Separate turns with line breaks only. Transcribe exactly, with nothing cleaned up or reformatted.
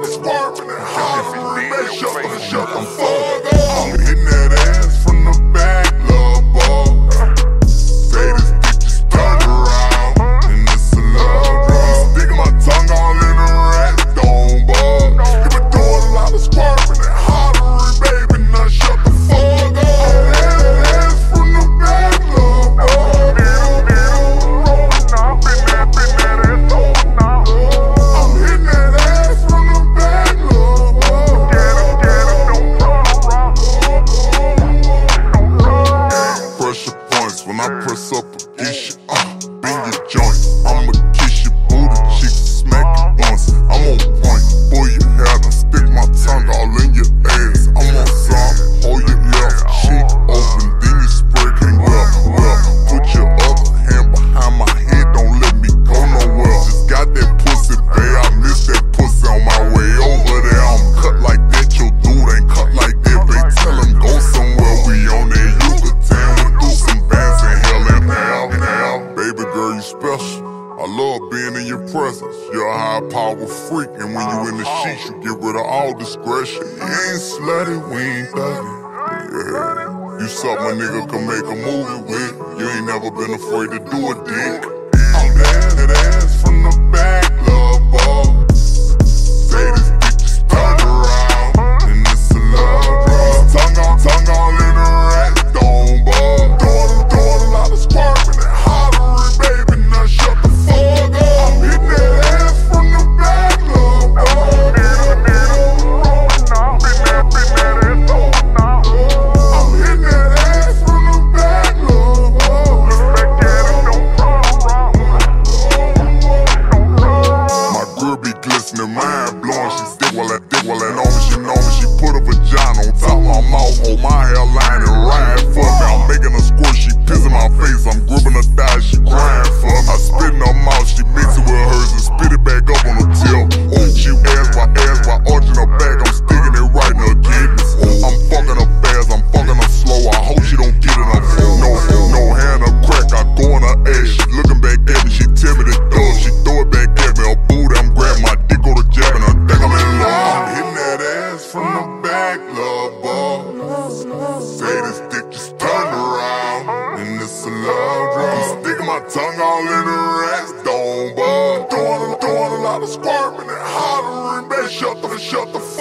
squirming and hollering, man, shut the, shut the fuck up. I'm hitting that ass from the back, love ball. Say this dick just turned around, and it's a love drug. Sticking my tongue all in the rat stone, ball. You been doing a lot of squirming and hollering, baby, now shut the fuck up. I'm hitting that ass from the back, love ball. I'm hitting that ass from the back, love ball. Pressure points when I press up against you, uh, bend your joint. I'ma kiss your booty cheeks, smack your buns. I'm on point, boy, you had to stick my tongue all in your ass. I'm on some, hold your left cheek open, then you spread it well, well. Put your other hand behind my head, don't let me go nowhere. Just got that pussy, babe, I miss that pussy on my way over there. I'm cut like that, your dude ain't cut like that, babe. Tell him go somewhere, we on that Yucatan. We do some bands in hell and hell, hell. Baby girl, you special. I love being in your presence. You're a high power freak, and when you in the sheets, you get rid of all discretion. You ain't slutty, we ain't thuggy. Yeah. You something a nigga can make a movie with. You ain't never been afraid to do a dick. I'm that ass from the back, love ball. Say this dick just turned around, and it's a love drug. Tongue all, tongue all in the rat stone, ball. Doing, doing a lot of squirming and hollering, baby, now shut the fuck up. I'm hitting that ass from the back, love ball. I'm hitting that ass from the back, love ball. My girl be glistening, mind blowing. She stick while I dick while I know me. She know me. She put a vagina on top of my mouth, hold my hairline and ride for me. I'm making her squirt, she piss in my face. I'm gripping her thighs, she crying for me. I spit in her mouth, she mix it with hers and spit it back up on her tip. Oh, she ass by ass by arching her back. I'm sticking it right in her kidneys. I'm fucking her fast, I'm fucking her slow. I hope she don't get in her phone. No, no hand her crack, I go in her ass. She looking back at me, she tell me to throw it. She throw it back at me, her booty, I'm grabbing my dick, go to jabbing her. Think I'm in love. I'm hitting that ass from the back, love ball. Say this dick just turned around, and it's a love drug. I'm sticking my tongue all in the rat stone, ball. Doing, doing a lot of squirming and hollering, man, shut the, shut the